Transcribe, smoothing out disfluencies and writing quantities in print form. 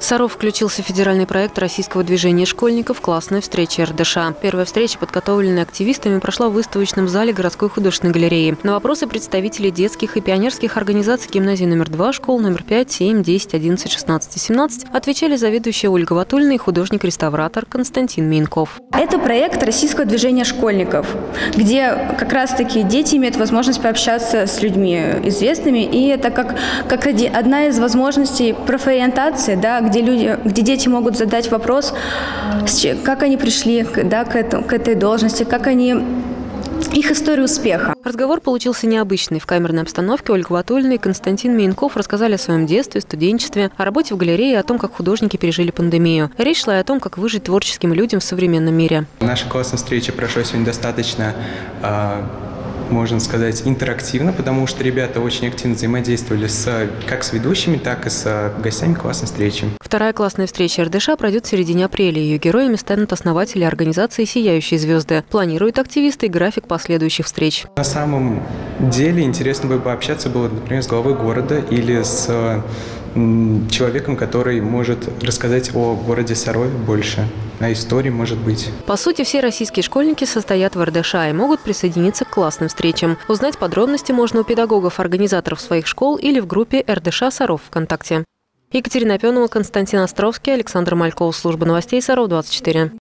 Саров включился в федеральный проект российского движения школьников «Классная встреча РДШ». Первая встреча, подготовленная активистами, прошла в выставочном зале городской художественной галереи. На вопросы представителей детских и пионерских организаций гимназии номер 2, школ номер 5, 7, 10, 11, 16 и 17 отвечали заведующая Ольга Ватульна и художник-реставратор Константин Минков. Это проект российского движения школьников, где как раз-таки дети имеют возможность пообщаться с людьми известными. И это как одна из возможностей профориентации, да, где дети могут задать вопрос, как они пришли, да, к этой должности, их историю успеха. Разговор получился необычный. В камерной обстановке Ольга Ватульна и Константин Минков рассказали о своем детстве, студенчестве, о работе в галерее и о том, как художники пережили пандемию. Речь шла и о том, как выжить творческим людям в современном мире. Наша классная встреча прошла сегодня достаточно, можно сказать, интерактивно, потому что ребята очень активно взаимодействовали как с ведущими, так и с гостями классной встречи. Вторая классная встреча РДШ пройдет в середине апреля. Ее героями станут основатели организации «Сияющие звезды». Планируют активисты и график последующих встреч. На самом деле интересно бы пообщаться было, например, с главой города или с человеком, который может рассказать о городе Сарове больше, о истории, может быть. По сути, все российские школьники состоят в РДШ и могут присоединиться к классным встречам. Узнать подробности можно у педагогов-организаторов своих школ или в группе РДШ Саров ВКонтакте. Екатерина Пенова, Константин Островский, Александр Мальков, служба новостей Саров 24.